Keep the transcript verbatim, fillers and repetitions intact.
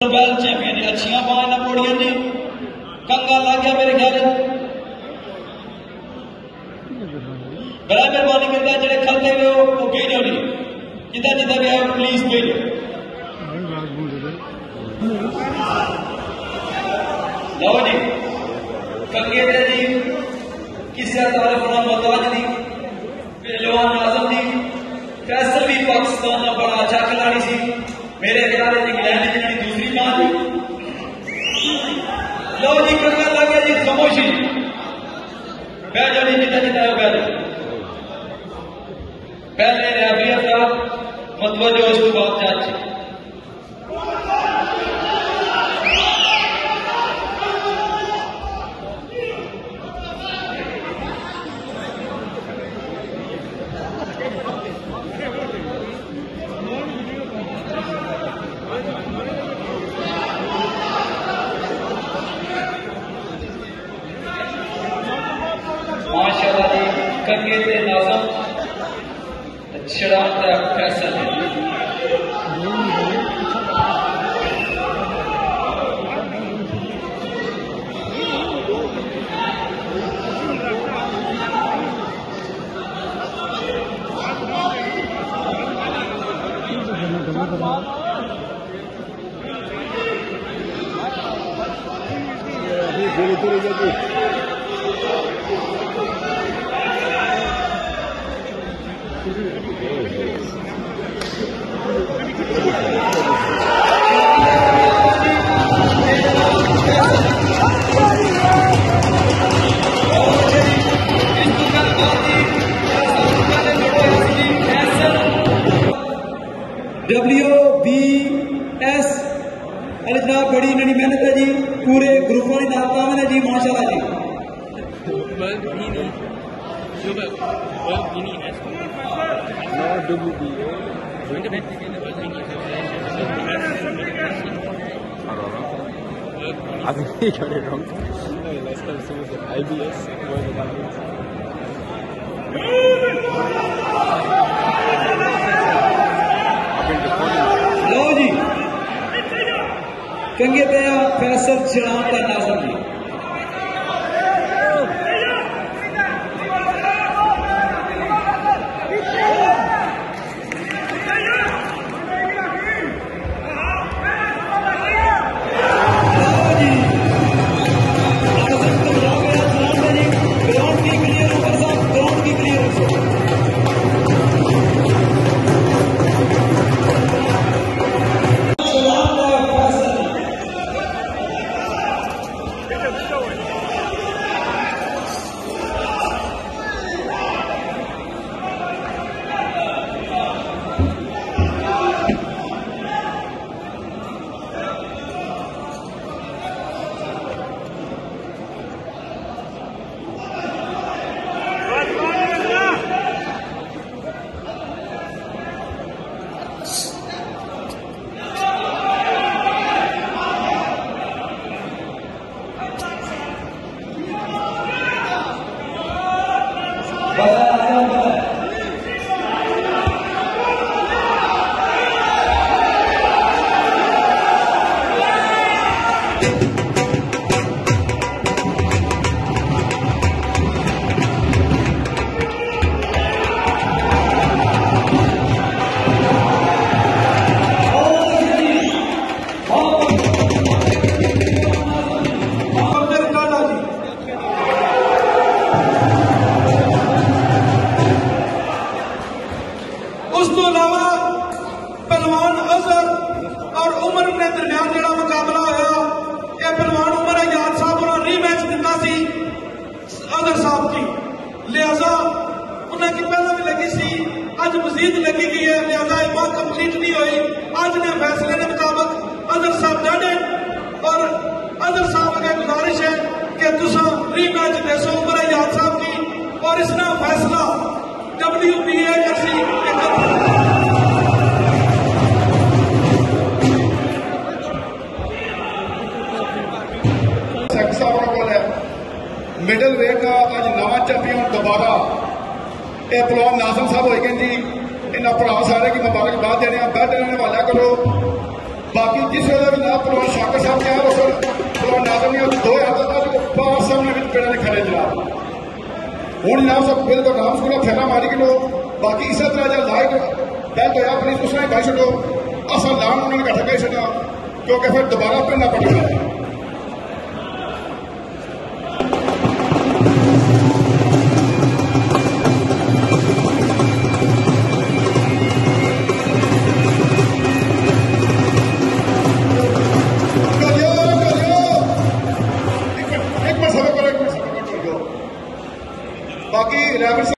World champion जी अच्छियां बाएं ना पौड़ियां जी कंगा लग गया मेरे ख्याल बड़ा मेहरबानी करता जेडे खलते हुए वो भेजो नहीं जिदा जिदा भी है प्लीज भेजो लो जी कंगे दे जी किसी तारीफ ना मोहताज दी पहलवान नाज़म दी फैसल भी पाकिस्तान का बड़ा अच्छा खिलाड़ी सी मेरे ख्याल इंग्लैंड की दूसरी मां थी लो जी कंगा लगे जी खामोशी बह जाओ जी जिदा जिदा बह जाओ पहले रैफरी साहब मतवजो उस बाद जज माशाअल्लाह जी कंगे ते नाज़म शराब का फैसल है डब्ल्यू बी एस अरे जनाब बड़ी इन्होंने मेहनत है जी पूरे ग्रुप वाली दावत है जी माशाल्लाह जी I think he got it wrong. Last time someone said I B S. लो जी कंगे पे फैसल शराब का नाज़म जी पहलवान अजहर और उमर के दरमियान जो मुकाबला होया यह पहलवान उमर आजाद साहब उन्होंने रीमैच दिता सी अजहर साहब की लिहाजा उन्होंने पहला भी लगी सी अज मजीद लगी गई है लिहाजा बात कंप्लीट नहीं हुई अज ने फैसले के मुताबिक अजहर साहब जाने और अजहर साहब अगर गुजारिश है कि तुम रीमैच दसो उमर आजाद साहब की और इसका फैसला W B A middleweight का अज नवा चैंपियन दोबारा ये पहलवान नाज़म साहब हो गए जी इन्होंने भरा सारे की मुबारकबाद देने बैठ देने वाला करो बाकी जिस वेले भी ना पहलवान शाकर साहब तैयार हो सर पहलवान नाजम ने दो हजार का पांच सामने भी पेड़ ने खड़े जनाब हूँ जनाब सब बिल्कुल नाम स्कूल थैला मारी के लो बाकी इस तरह जब लाइट बैल तो यार प्लीज उसने भाई छो असा लाम उन्होंने कट्ठा कर छा क्योंकि फिर दोबारा पेड़ना पड़ेगा बाकी रैबिट